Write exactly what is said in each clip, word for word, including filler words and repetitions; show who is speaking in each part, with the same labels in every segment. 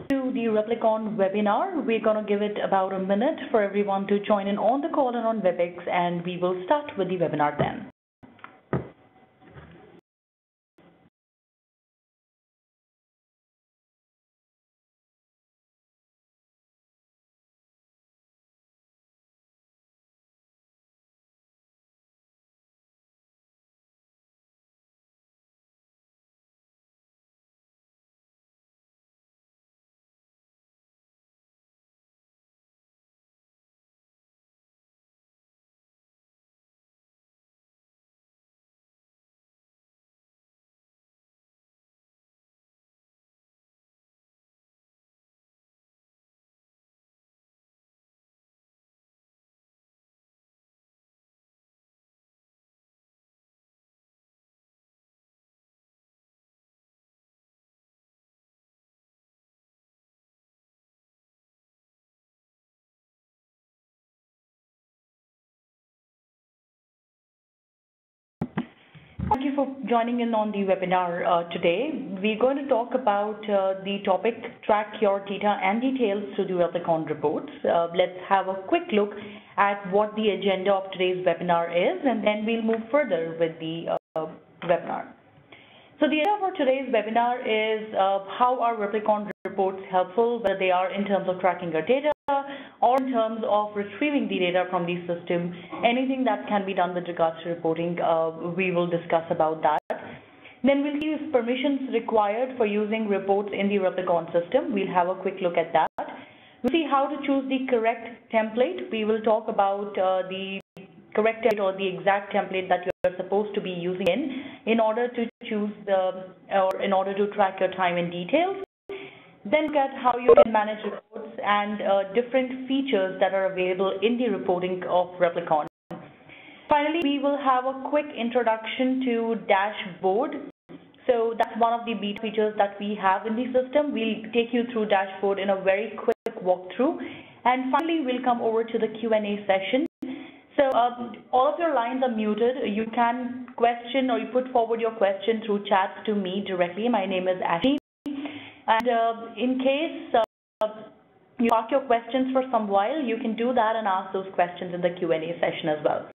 Speaker 1: to the Replicon webinar. We're going to give it about a minute for everyone to join in on the call and on WebEx, and we will start with the webinar then. Thank you for joining in on the webinar uh, today. We're going to talk about uh, the topic, track your data and details through the Replicon Reports. Uh, let's have a quick look at what the agenda of today's webinar is, and then we'll move further with the uh, webinar. So the agenda for today's webinar is uh, how are Replicon reports helpful, whether they are in terms of tracking your data or in terms of retrieving the data from the system. Anything that can be done with regards to reporting, uh, we will discuss about that. Then we'll use permissions required for using reports in the Replicon system. We'll have a quick look at that. We'll see how to choose the correct template. We will talk about uh, the correct template or the exact template that you're supposed to be using in, in order to choose the, or in order to track your time and details. Then look at how you can manage reports and uh, different features that are available in the reporting of Replicon. Finally, we will have a quick introduction to dashboard. So that's one of the beta features that we have in the system. We'll take you through dashboard in a very quick walkthrough. And finally, we'll come over to the Q and A session. So uh, all of your lines are muted. You can question or you put forward your question through chats to me directly. My name is Ashley. And uh, in case uh, you park your questions for some while, you can do that and ask those questions in the Q and A session as well.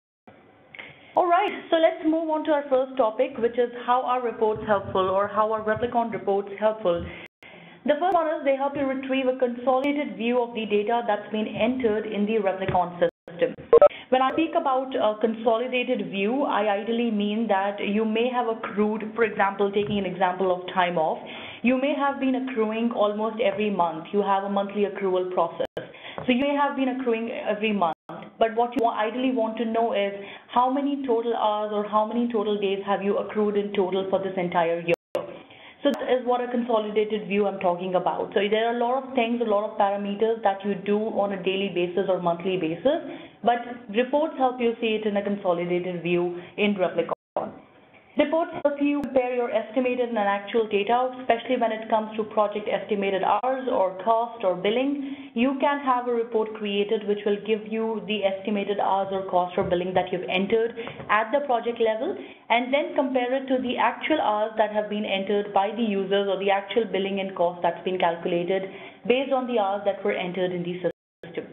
Speaker 1: All right, so let's move on to our first topic, which is how are reports helpful, or how are Replicon reports helpful. The first one is they help you retrieve a consolidated view of the data that's been entered in the Replicon system. When I speak about a consolidated view, I ideally mean that you may have accrued, for example, taking an example of time off, you may have been accruing almost every month. You have a monthly accrual process. So you may have been accruing every month. But what you ideally want to know is how many total hours or how many total days have you accrued in total for this entire year. So that is what a consolidated view I'm talking about. So there are a lot of things, a lot of parameters that you do on a daily basis or monthly basis, but reports help you see it in a consolidated view in Replicon. Reports help you compare your estimated and actual data, especially when it comes to project estimated hours or cost or billing. You can have a report created which will give you the estimated hours or cost or billing that you've entered at the project level, and then compare it to the actual hours that have been entered by the users or the actual billing and cost that's been calculated based on the hours that were entered in the system.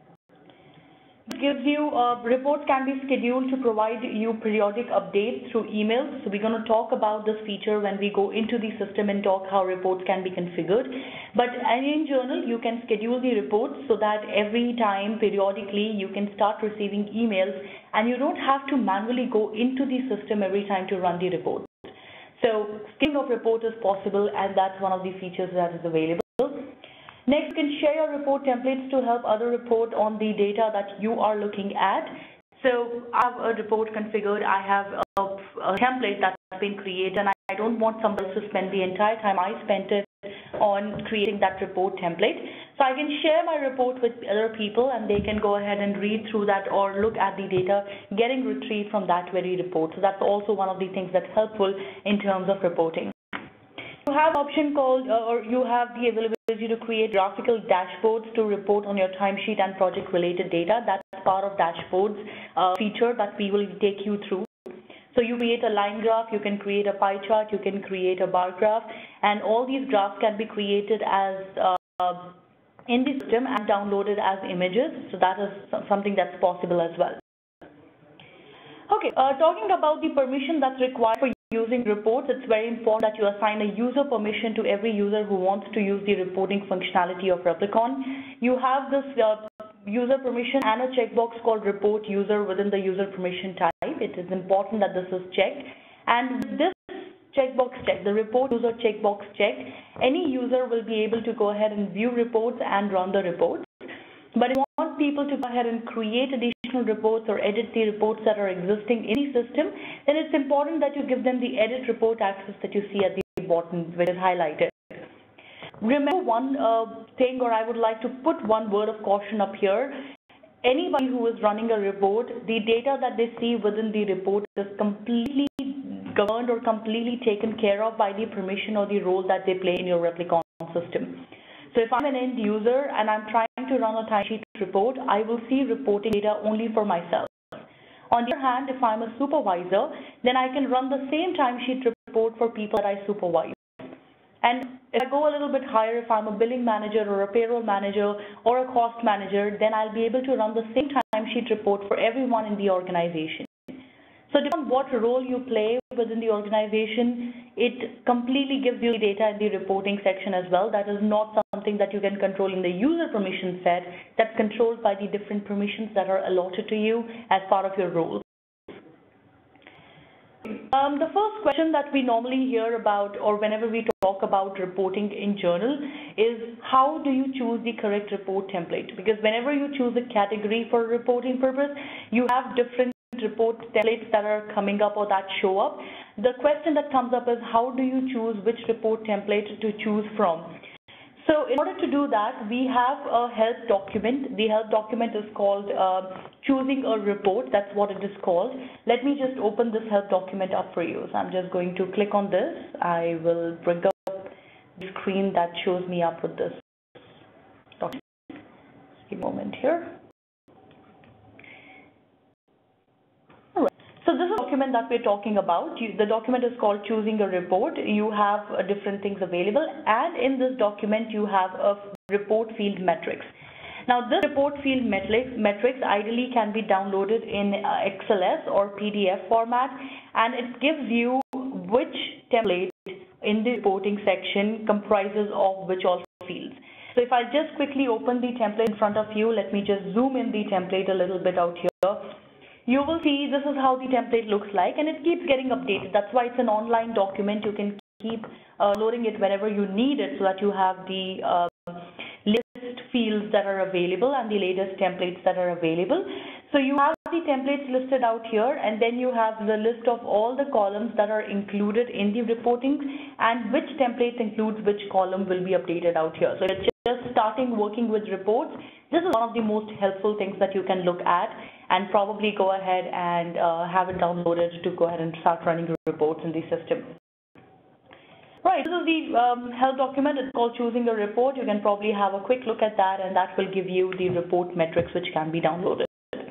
Speaker 1: It gives you, uh, reports can be scheduled to provide you periodic updates through emails. So we're going to talk about this feature when we go into the system and talk how reports can be configured. But in general, you can schedule the reports so that every time, periodically, you can start receiving emails and you don't have to manually go into the system every time to run the report. So scheduling of report is possible, and that's one of the features that is available. Next, you can share your report templates to help other report on the data that you are looking at. So I have a report configured, I have a, a template that's been created, and I don't want somebody else to spend the entire time I spent it on creating that report template. So I can share my report with other people and they can go ahead and read through that or look at the data getting retrieved from that very report. So that's also one of the things that's helpful in terms of reporting. You have an option called, uh, or you have the availability to create graphical dashboards to report on your timesheet and project-related data. That's part of dashboards uh, feature that we will take you through. So you create a line graph, you can create a pie chart, you can create a bar graph, and all these graphs can be created as uh, uh, in the system and downloaded as images. So that is something that's possible as well. Okay, uh, talking about the permission that's required for using reports, it's very important that you assign a user permission to every user who wants to use the reporting functionality of Replicon. You have this uh, user permission and a checkbox called report user within the user permission type. It is important that this is checked. And with this checkbox check, the report user checkbox check, any user will be able to go ahead and view reports and run the reports. But if you want people to go ahead and create additional reports or edit the reports that are existing in the system, then it's important that you give them the edit report access that you see at the bottom, which is highlighted. Remember one uh, thing, or I would like to put one word of caution up here. Anybody who is running a report, the data that they see within the report is completely governed or completely taken care of by the permission or the role that they play in your Replicon system. So if I'm an end user and I'm trying to run a timesheet report, I will see reporting data only for myself. On the other hand, if I'm a supervisor, then I can run the same timesheet report for people that I supervise. And if I go a little bit higher, if I'm a billing manager or a payroll manager or a cost manager, then I'll be able to run the same timesheet report for everyone in the organization. So depending on what role you play within the organization, it completely gives you the data in the reporting section as well. That is not something that you can control in the user permission set. That's controlled by the different permissions that are allotted to you as part of your role. Um, the first question that we normally hear about, or whenever we talk about reporting in journal, is how do you choose the correct report template? Because whenever you choose a category for reporting purpose, you have different report templates that are coming up or that show up. The question that comes up is how do you choose which report template to choose from? So in order to do that, we have a help document. The help document is called uh, choosing a report. That's what it is called. Let me just open this help document up for you. So I'm just going to click on this. I will bring up the screen that shows me up with this document. Just a moment here. So this is a document that we're talking about. You, the document is called Choosing a Report. You have uh, different things available, and in this document you have a report field metrics. Now this report field metrics, metrics ideally can be downloaded in uh, X L S or P D F format, and it gives you which template in the reporting section comprises of which all fields. So if I just quickly open the template in front of you, let me just zoom in the template a little bit out here. You will see this is how the template looks like, and it keeps getting updated. That's why it's an online document. You can keep uh, loading it whenever you need it so that you have the uh, list fields that are available and the latest templates that are available. So you have the templates listed out here, and then you have the list of all the columns that are included in the reporting and which templates includes which column will be updated out here. So it's just starting working with reports. This is one of the most helpful things that you can look at and probably go ahead and uh, have it downloaded to go ahead and start running reports in the system. Right, this is the um, help document. It's called Choosing a Report. You can probably have a quick look at that, and that will give you the report metrics which can be downloaded.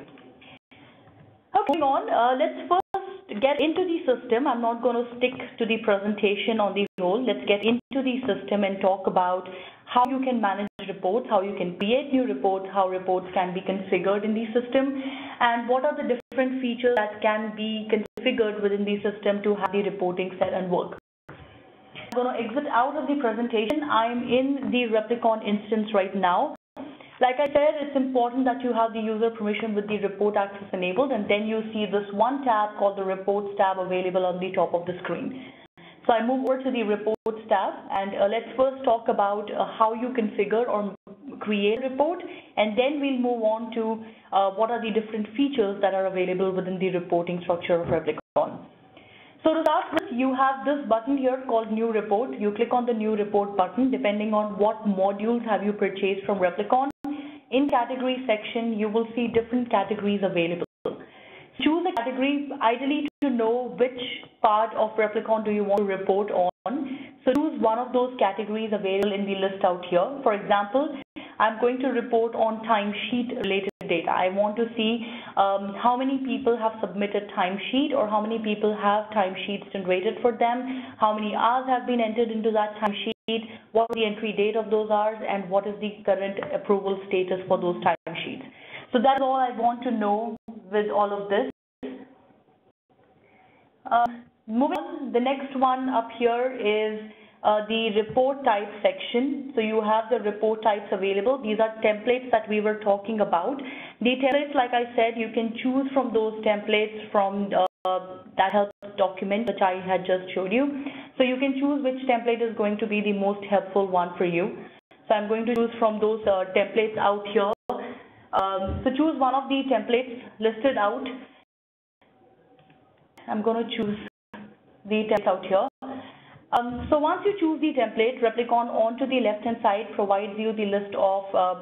Speaker 1: Okay, moving on, uh, let's first get into the system. I'm not going to stick to the presentation on the whole. Let's get into the system and talk about how you can manage reports, how you can create new reports, how reports can be configured in the system, and what are the different features that can be configured within the system to have the reporting set and work. I'm going to exit out of the presentation. I'm in the Replicon instance right now. Like I said, it's important that you have the user permission with the report access enabled, and then you see this one tab called the Reports tab available on the top of the screen. So I move over to the Reports tab, and uh, let's first talk about uh, how you configure or create a report, and then we'll move on to uh, what are the different features that are available within the reporting structure of Replicon. So to start with, you have this button here called New Report. You click on the New Report button depending on what modules have you purchased from Replicon. In category section, you will see different categories available. Choose a category, ideally to know which part of Replicon do you want to report on. So choose one of those categories available in the list out here. For example, I'm going to report on timesheet related data. I want to see um, how many people have submitted timesheet, or how many people have timesheets generated for them, how many hours have been entered into that timesheet, what is the entry date of those hours, and what is the current approval status for those timesheets. So that's all I want to know with all of this. Uh, moving on, the next one up here is uh, the report type section. So you have the report types available. These are templates that we were talking about. The templates, like I said, you can choose from those templates from uh, that help document which I had just showed you. So you can choose which template is going to be the most helpful one for you. So I'm going to choose from those uh, templates out here. Um, so choose one of the templates listed out. I'm going to choose the template out here. Um, so once you choose the template, Replicon on to the left-hand side provides you the list of uh,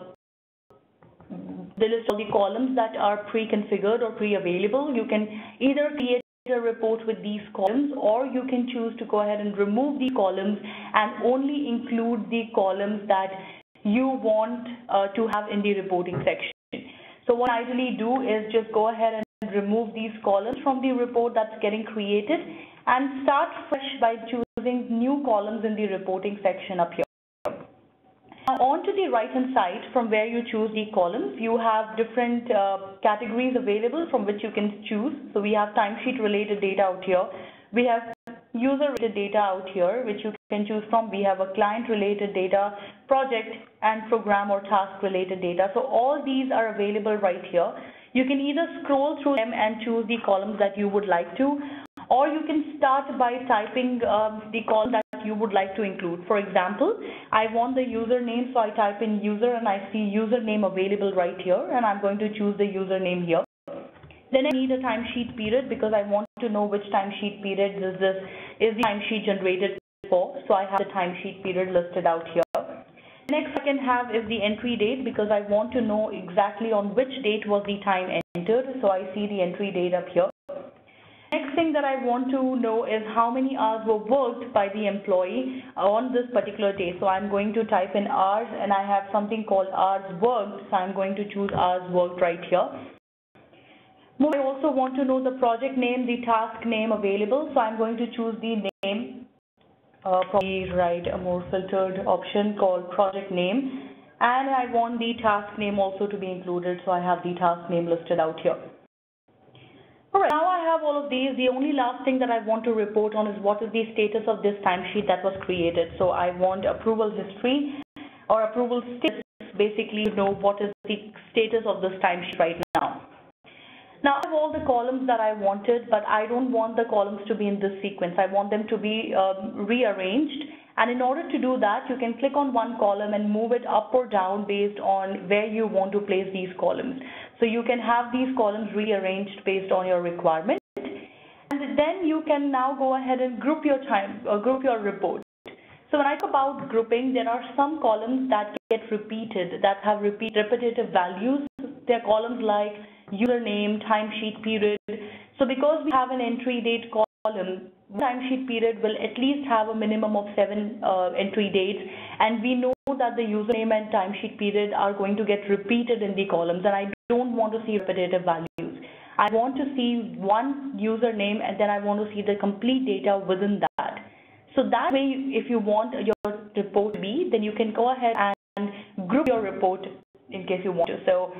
Speaker 1: the list of the columns that are pre-configured or pre-available. You can either create a report with these columns, or you can choose to go ahead and remove the columns and only include the columns that you want uh, to have in the reporting section. So what I ideally do is just go ahead and remove these columns from the report that's getting created and start fresh by choosing new columns in the reporting section up here. Now on to the right hand side, from where you choose the columns, you have different uh, categories available from which you can choose. So we have timesheet related data out here. We have user related data out here, which you can choose from. We have a client related data, project and program or task related data. So all these are available right here. You can either scroll through them and choose the columns that you would like to, or you can start by typing um, the column that you would like to include. For example, I want the username, so I type in user and I see username available right here, and I'm going to choose the username here. Then I need a timesheet period because I want to know which timesheet period is this is the timesheet generated for. So I have the timesheet period listed out here. Next I can have is the entry date, because I want to know exactly on which date was the time entered. So I see the entry date up here. Next thing that I want to know is how many hours were worked by the employee on this particular day. So I'm going to type in hours, and I have something called hours worked. So I'm going to choose hours worked right here. I also want to know the project name, the task name available. So I'm going to choose the name. Uh, probably write a more filtered option called project name, and I want the task name also to be included, so I have the task name listed out here. Alright, now I have all of these. The only last thing that I want to report on is what is the status of this timesheet that was created. So I want approval history or approval status, basically to know what is the status of this timesheet right now. Now I have all the columns that I wanted, but I don't want the columns to be in this sequence. I want them to be um, rearranged, and in order to do that, you can click on one column and move it up or down based on where you want to place these columns. So you can have these columns rearranged based on your requirement, and then you can now go ahead and group your time or group your report. So when I talk about grouping, there are some columns that get repeated, that have repeat repetitive values. There are columns like username, timesheet period. So because we have an entry date column, timesheet period will at least have a minimum of seven uh, entry dates, and we know that the username and timesheet period are going to get repeated in the columns, and I don't want to see repetitive values. I want to see one username, and then I want to see the complete data within that. So that way, if you want your report to be, then you can go ahead and group your report in case you want to. So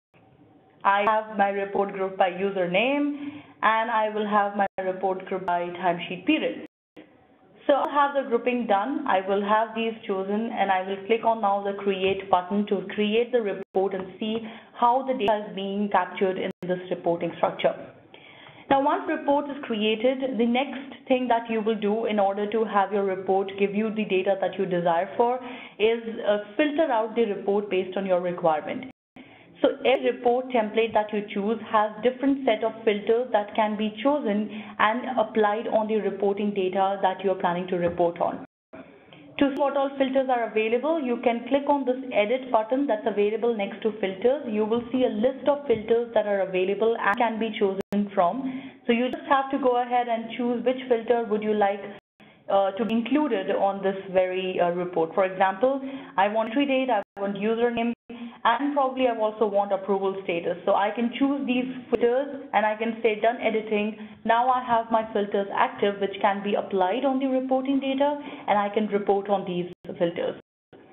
Speaker 1: I have my report grouped by username, and I will have my report grouped by timesheet period. So I'll have the grouping done. I will have these chosen, and I will click on now the create button to create the report and see how the data is being captured in this reporting structure. Now once the report is created, the next thing that you will do in order to have your report give you the data that you desire for is uh, filter out the report based on your requirement. So every report template that you choose has different set of filters that can be chosen and applied on the reporting data that you are planning to report on. To see what all filters are available, you can click on this edit button that's available next to filters. You will see a list of filters that are available and can be chosen from. So you just have to go ahead and choose which filter would you like uh, to be included on this very uh, report. For example, I want entry date, I want username, and probably I also want approval status. So I can choose these filters and I can say done editing. Now I have my filters active, which can be applied on the reporting data, and I can report on these filters.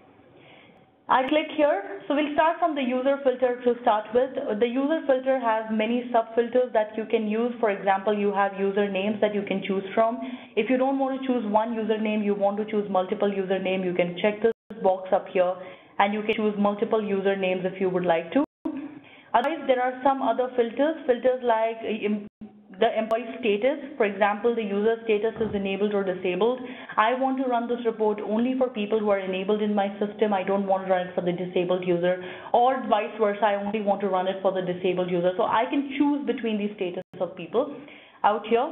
Speaker 1: I click here. So we'll start from the user filter to start with. The user filter has many sub-filters that you can use. For example, you have usernames that you can choose from. If you don't want to choose one username, you want to choose multiple username, you can check this box up here, and you can choose multiple usernames if you would like to. Otherwise, there are some other filters, filters like the employee status. For example, the user status is enabled or disabled. I want to run this report only for people who are enabled in my system. I don't want to run it for the disabled user, or vice versa. I only want to run it for the disabled user. So I can choose between these status of people out here.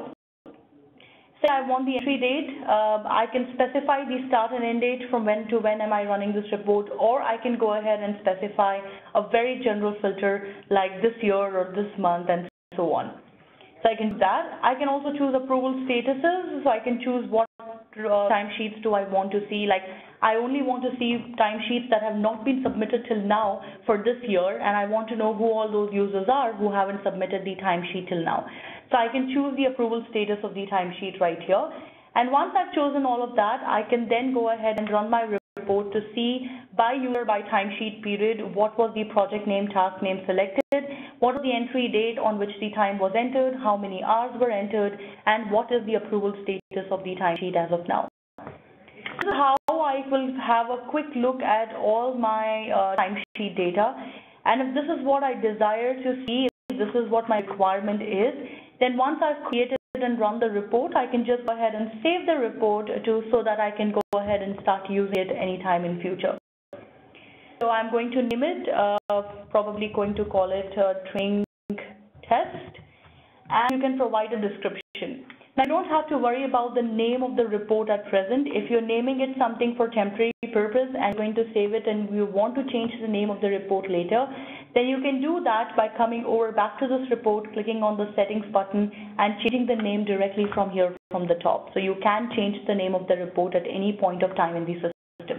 Speaker 1: Say I want the entry date. Uh, I can specify the start and end date, from when to when am I running this report, or I can go ahead and specify a very general filter like this year or this month and so on. So I can do that. I can also choose approval statuses. So I can choose what uh, timesheets do I want to see. Like, I only want to see timesheets that have not been submitted till now for this year, and I want to know who all those users are who haven't submitted the timesheet till now. So I can choose the approval status of the timesheet right here. And once I've chosen all of that, I can then go ahead and run my report to see by user, by timesheet period, what was the project name, task name selected, what was the entry date on which the time was entered, how many hours were entered, and what is the approval status of the timesheet as of now. This is how I will have a quick look at all my uh, timesheet data. And if this is what I desire to see, if this is what my requirement is, then once I've created and run the report, I can just go ahead and save the report to so that I can go ahead and start using it anytime in future. So I'm going to name it, uh, probably going to call it uh, training test, and you can provide a description. Now, you don't have to worry about the name of the report at present. If you're naming it something for temporary purpose and going to save it and you want to change the name of the report later, then you can do that by coming over back to this report, clicking on the settings button and changing the name directly from here from the top. So you can change the name of the report at any point of time in the system.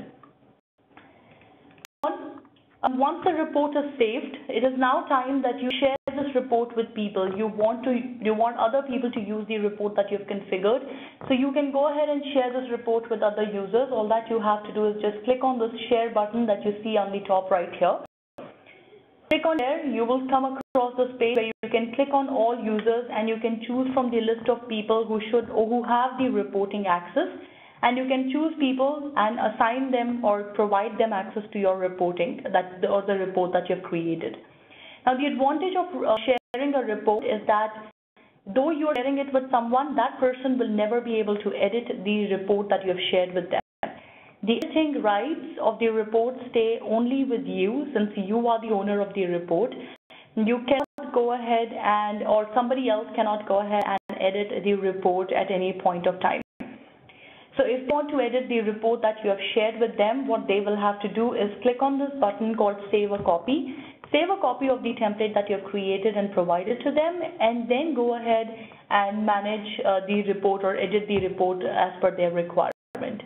Speaker 1: Once the report is saved, it is now time that you share this report with people. You want to, you want other people to use the report that you've configured. So you can go ahead and share this report with other users. All that you have to do is just click on this share button that you see on the top right here. Click on there, you will come across this page where you can click on all users and you can choose from the list of people who should or who have the reporting access. And you can choose people and assign them or provide them access to your reporting that or the report that you've created. Now, the advantage of uh, sharing a report is that though you're sharing it with someone, that person will never be able to edit the report that you have shared with them. The editing rights of the report stay only with you, since you are the owner of the report. You cannot go ahead and, or somebody else cannot go ahead and edit the report at any point of time. So if you want to edit the report that you have shared with them, what they will have to do is click on this button called Save a Copy. Save a copy of the template that you have created and provided to them, and then go ahead and manage uh, the report or edit the report as per their requirement.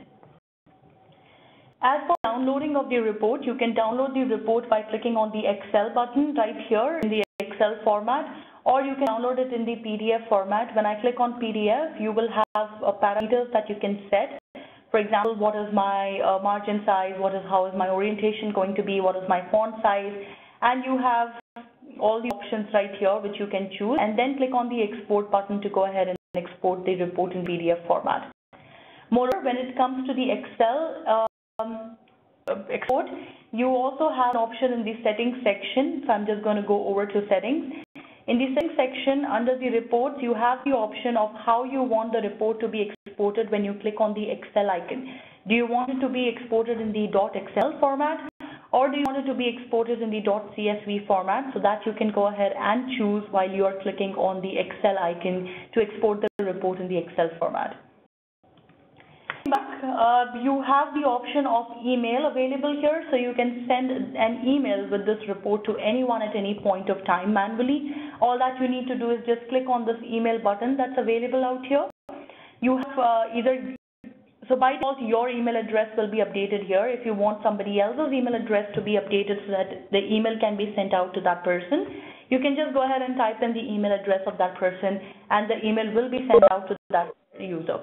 Speaker 1: As for downloading of the report, you can download the report by clicking on the Excel button right here in the Excel format, or you can download it in the P D F format. When I click on P D F, you will have uh, parameters that you can set. For example, what is my uh, margin size, what is, how is my orientation going to be, what is my font size, and you have all the options right here which you can choose, and then click on the export button to go ahead and export the report in P D F format. Moreover, when it comes to the Excel uh, Um, export, you also have an option in the settings section. So I'm just going to go over to settings. In the settings section under the reports, you have the option of how you want the report to be exported when you click on the Excel icon. Do you want it to be exported in the .xl format, or do you want it to be exported in the .csv format? So that you can go ahead and choose while you are clicking on the Excel icon to export the report in the Excel format. Back, uh, you have the option of email available here, so you can send an email with this report to anyone at any point of time manually. All that you need to do is just click on this email button that's available out here. You have uh, either So by default, your email address will be updated here. If you want somebody else's email address to be updated so that the email can be sent out to that person, you can just go ahead and type in the email address of that person, and the email will be sent out to that user.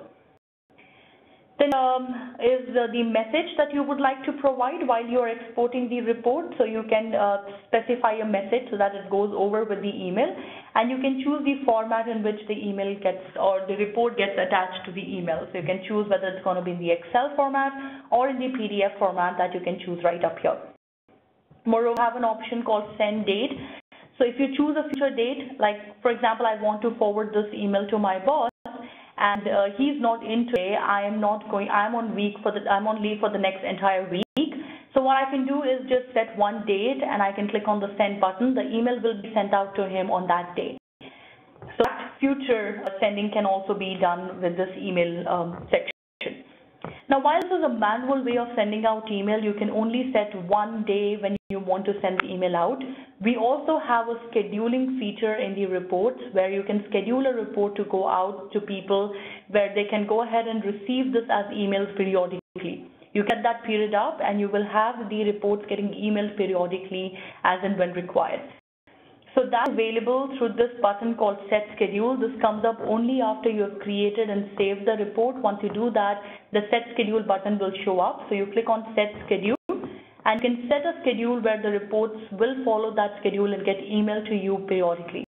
Speaker 1: Then um, is uh, the message that you would like to provide while you are exporting the report. So you can uh, specify a message so that it goes over with the email, and you can choose the format in which the email gets or the report gets attached to the email. So you can choose whether it's going to be in the Excel format or in the P D F format that you can choose right up here. Moreover, we have an option called send date. So if you choose a future date, like for example, I want to forward this email to my boss, and uh, he's not in today, I am not going, I'm on week for the, I'm on leave for the next entire week. So what I can do is just set one date, and I can click on the send button. The email will be sent out to him on that day. So that future sending can also be done with this email um, section. Now, while this is a manual way of sending out email, you can only set one day when you want to send the email out. We also have a scheduling feature in the reports where you can schedule a report to go out to people where they can go ahead and receive this as emails periodically. You get that period up, and you will have the reports getting emailed periodically as and when required. So that's available through this button called Set Schedule. This comes up only after you have created and saved the report. Once you do that, the Set Schedule button will show up. So you click on Set Schedule, and you can set a schedule where the reports will follow that schedule and get emailed to you periodically.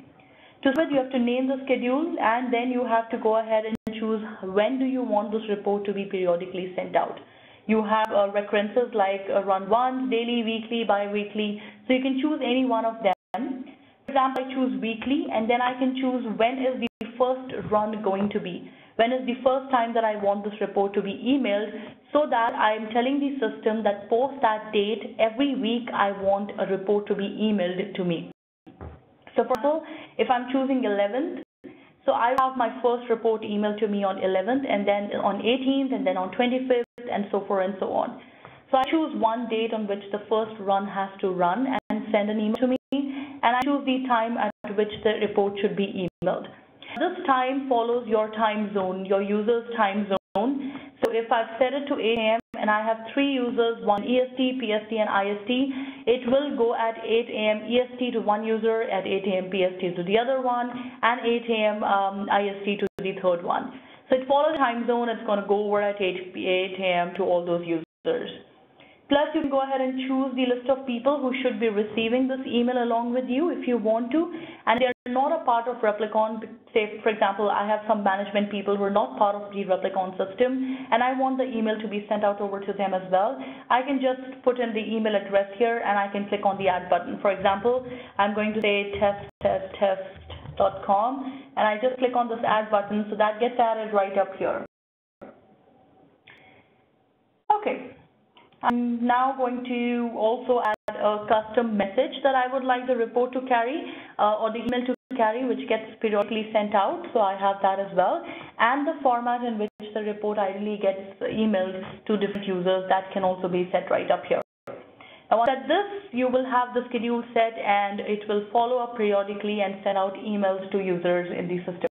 Speaker 1: To do it, you have to name the schedule, and then you have to go ahead and choose when do you want this report to be periodically sent out. You have uh, recurrences like uh, run once, daily, weekly, bi-weekly. So you can choose any one of them. For example, I choose weekly, and then I can choose when is the first run going to be. When is the first time that I want this report to be emailed, so that I am telling the system that post that date, every week I want a report to be emailed to me. So for example, if I'm choosing eleventh, so I have my first report emailed to me on eleventh, and then on eighteenth, and then on twenty-fifth, and so forth and so on. So I choose one date on which the first run has to run and send an email to me, and I choose the time at which the report should be emailed. This time follows your time zone, your user's time zone. So if I've set it to eight A M and I have three users, one E S T, P S T, and I S T, it will go at eight A M E S T to one user, at eight A M P S T to the other one, and eight A M Um, I S T to the third one. So it follows the time zone. It's going to go over at eight A M to all those users. Plus, you can go ahead and choose the list of people who should be receiving this email along with you if you want to, and they're not a part of Replicon. Say, for example, I have some management people who are not part of the Replicon system, and I want the email to be sent out over to them as well. I can just put in the email address here, and I can click on the add button. For example, I'm going to say test test test dot com, and I just click on this add button, so that gets added right up here. Okay. I'm now going to also add a custom message that I would like the report to carry uh, or the email to carry, which gets periodically sent out. So I have that as well. And the format in which the report ideally gets emailed to different users, that can also be set right up here. Now, once at this, you will have the schedule set, and it will follow up periodically and send out emails to users in the system.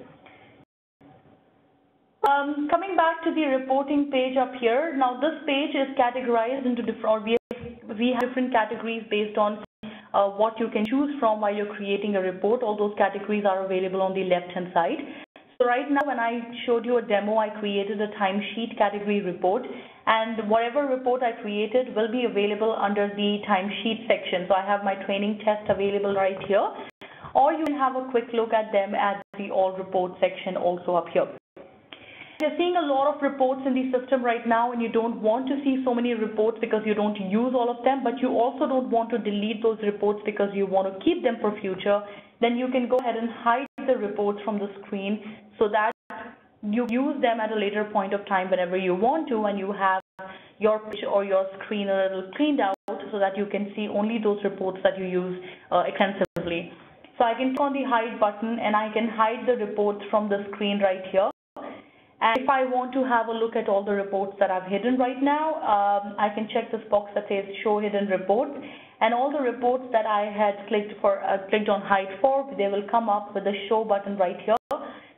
Speaker 1: Um, coming back to the reporting page up here, now this page is categorized into different, or we have, we have different categories based on uh, what you can choose from while you're creating a report. All those categories are available on the left-hand side. So right now, when I showed you a demo, I created a timesheet category report, and whatever report I created will be available under the timesheet section. So I have my training test available right here, or you can have a quick look at them at the all report section also up here. You're seeing a lot of reports in the system right now, and you don't want to see so many reports because you don't use all of them, but you also don't want to delete those reports because you want to keep them for future. Then you can go ahead and hide the reports from the screen so that you use them at a later point of time whenever you want to, and you have your page or your screen a little cleaned out so that you can see only those reports that you use uh, extensively. So I can click on the hide button, and I can hide the reports from the screen right here. And if I want to have a look at all the reports that I've hidden right now, um, I can check this box that says Show Hidden Reports, and all the reports that I had clicked for, uh, clicked on Hide for, they will come up with the Show button right here. So I click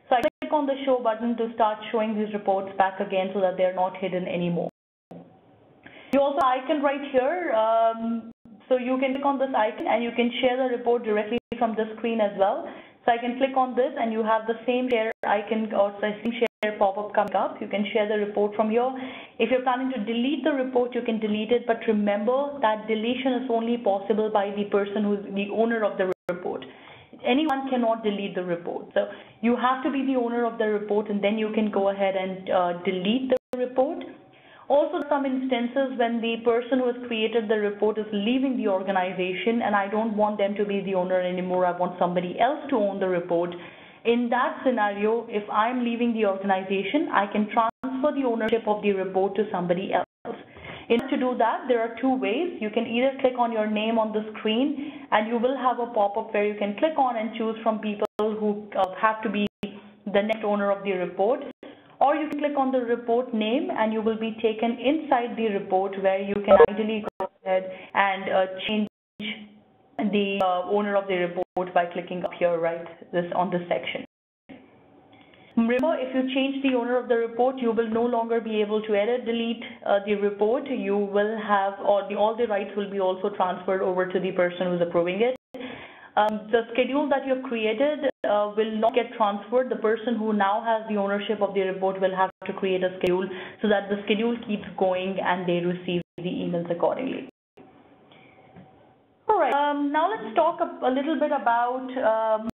Speaker 1: on the show button to start showing these reports back again so that they're not hidden anymore. You also have an icon right here, um, so you can click on this icon and you can share the report directly from the screen as well. So I can click on this and you have the same share icon or the same share pop-up coming up. You can share the report from here. If you're planning to delete the report, you can delete it, but remember that deletion is only possible by the person who's the owner of the report. Anyone cannot delete the report. So you have to be the owner of the report and then you can go ahead and uh, delete the report. Also, some instances when the person who has created the report is leaving the organization and I don't want them to be the owner anymore, I want somebody else to own the report. In that scenario, if I'm leaving the organization, I can transfer the ownership of the report to somebody else. In order to do that, there are two ways. You can either click on your name on the screen and you will have a pop-up where you can click on and choose from people who uh, have to be the next owner of the report. Or you can click on the report name and you will be taken inside the report where you can ideally go ahead and uh, change the uh, owner of the report by clicking up here, right, this on this section. Remember, if you change the owner of the report, you will no longer be able to edit, delete uh, the report. You will have, or the, all the rights will be also transferred over to the person who's approving it. Um, the schedule that you've created uh, will not get transferred. The person who now has the ownership of the report will have to create a schedule so that the schedule keeps going and they receive the emails accordingly. All right, um, now let's talk a, a little bit about um,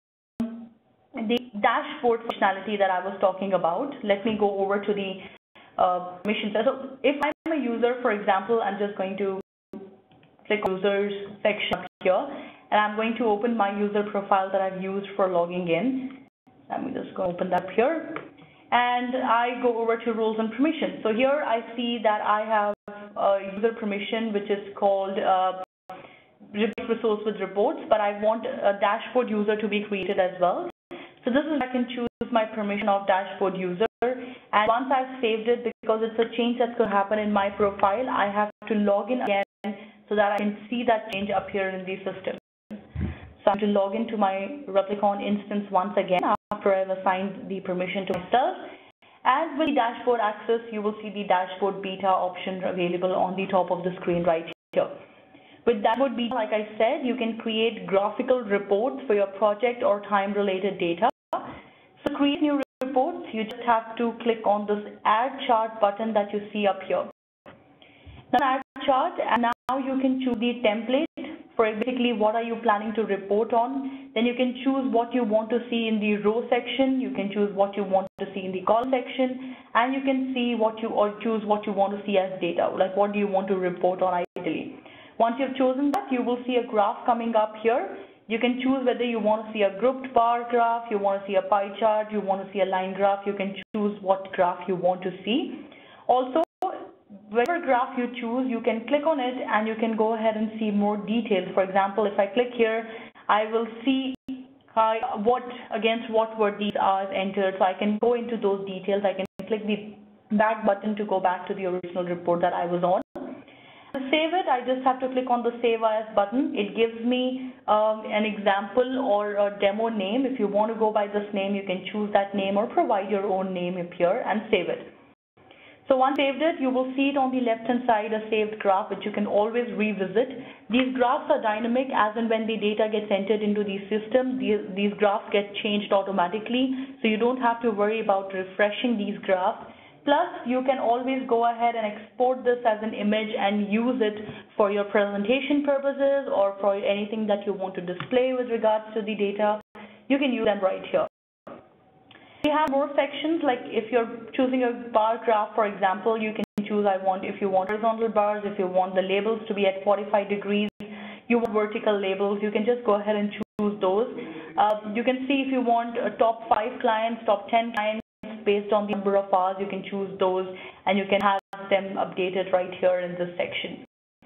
Speaker 1: the dashboard functionality that I was talking about. Let me go over to the uh, permissions. So if I'm a user, for example, I'm just going to click on users section up here. And I'm going to open my user profile that I've used for logging in. Let me just go open that up here. And I go over to roles and permissions. So here I see that I have a user permission which is called uh, resource with reports, but I want a dashboard user to be created as well. So this is, I can choose my permission of dashboard user. And once I've saved it, because it's a change that's going to happen in my profile, I have to log in again so that I can see that change appear in the system. So I'm going to log into my Replicon instance once again after I've assigned the permission to myself. And with the dashboard access, you will see the dashboard beta option available on the top of the screen right here. With dashboard beta, like I said, you can create graphical reports for your project or time-related data. So to create new reports, you just have to click on this Add Chart button that you see up here. Now add chart, and now you can choose the template for basically what are you planning to report on. Then you can choose what you want to see in the row section. You can choose what you want to see in the column section, and you can see what you or choose what you want to see as data, like what do you want to report on ideally. Once you've chosen that, you will see a graph coming up here. You can choose whether you want to see a grouped bar graph, you want to see a pie chart, you want to see a line graph. You can choose what graph you want to see. Also, whatever graph you choose, you can click on it and you can go ahead and see more details. For example, if I click here, I will see uh, what against what were these hours entered. So I can go into those details. I can click the back button to go back to the original report that I was on. To save it, I just have to click on the Save As button. It gives me um, an example or a demo name. If you want to go by this name, you can choose that name or provide your own name up here and save it. So once saved it, you will see it on the left-hand side, a saved graph, which you can always revisit. These graphs are dynamic, as and when the data gets entered into the system, these, these graphs get changed automatically, so you don't have to worry about refreshing these graphs. Plus, you can always go ahead and export this as an image and use it for your presentation purposes or for anything that you want to display with regards to the data. You can use them right here. We have more sections, like if you're choosing a bar graph, for example, you can choose I want if you want horizontal bars, if you want the labels to be at forty-five degrees, you want vertical labels, you can just go ahead and choose those. Uh, you can see if you want a top five clients, top ten clients based on the number of hours, you can choose those and you can have them updated right here in this section.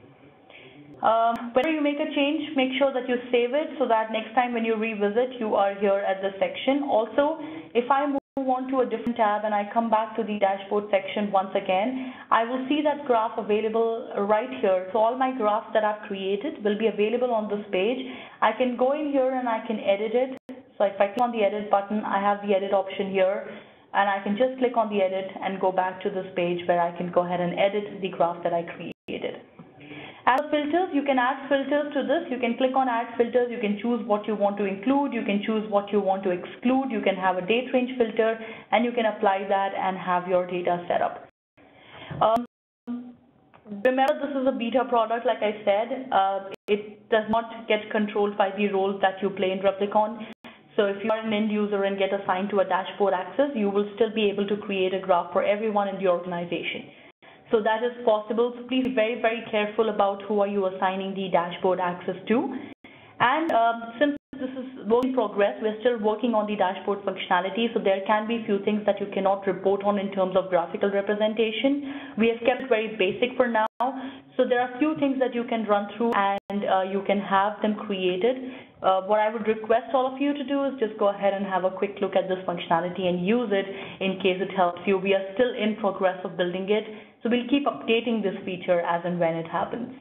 Speaker 1: Um, whenever you make a change, make sure that you save it so that next time when you revisit, you are here at this section. Also, if I move on to a different tab and I come back to the dashboard section once again, I will see that graph available right here. So all my graphs that I've created will be available on this page. I can go in here and I can edit it. So if I click on the edit button, I have the edit option here, and I can just click on the edit and go back to this page where I can go ahead and edit the graph that I created. As filters, you can add filters to this. You can click on add filters. You can choose what you want to include. You can choose what you want to exclude. You can have a date range filter, and you can apply that and have your data set up. Um, remember, this is a beta product, like I said. Uh, it does not get controlled by the roles that you play in Replicon. So if you are an end user and get assigned to a dashboard access, you will still be able to create a graph for everyone in the organization. So that is possible. So please be very, very careful about who are you assigning the dashboard access to. And um, since this is work in progress, we're still working on the dashboard functionality, so there can be a few things that you cannot report on in terms of graphical representation. We have kept it very basic for now. So there are a few things that you can run through and uh, you can have them created. Uh, what I would request all of you to do is just go ahead and have a quick look at this functionality and use it in case it helps you. We are still in progress of building it, so we'll keep updating this feature as and when it happens.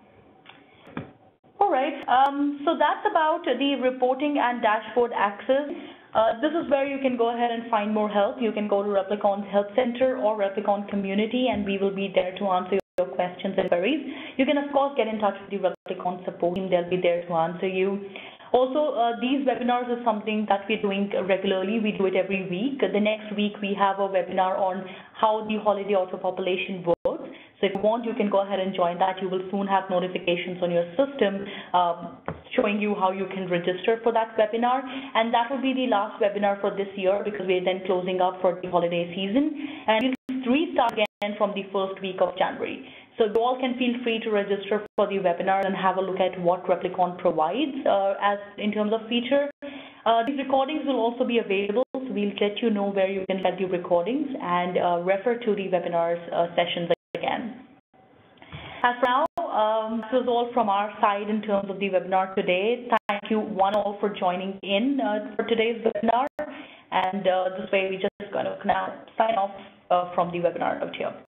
Speaker 1: All right, um, so that's about the reporting and dashboard access. Uh, this is where you can go ahead and find more help. You can go to Replicon's Help Center or Replicon Community, and we will be there to answer your questions and queries. You can, of course, get in touch with the Replicon support team. They'll be there to answer you. Also, uh, these webinars are something that we're doing regularly. We do it every week. The next week, we have a webinar on how the holiday auto-population works. So if you want, you can go ahead and join that. You will soon have notifications on your system um, showing you how you can register for that webinar. And that will be the last webinar for this year because we're then closing up for the holiday season. And you'll restart again from the first week of January. So you all can feel free to register for the webinar and have a look at what Replicon provides uh, as in terms of feature. Uh, these recordings will also be available, so we'll let you know where you can get the recordings and uh, refer to the webinars uh, sessions again. As for now, um, this is all from our side in terms of the webinar today. Thank you one all for joining in uh, for today's webinar, and uh, this way we just kind of now sign off uh, from the webinar out here.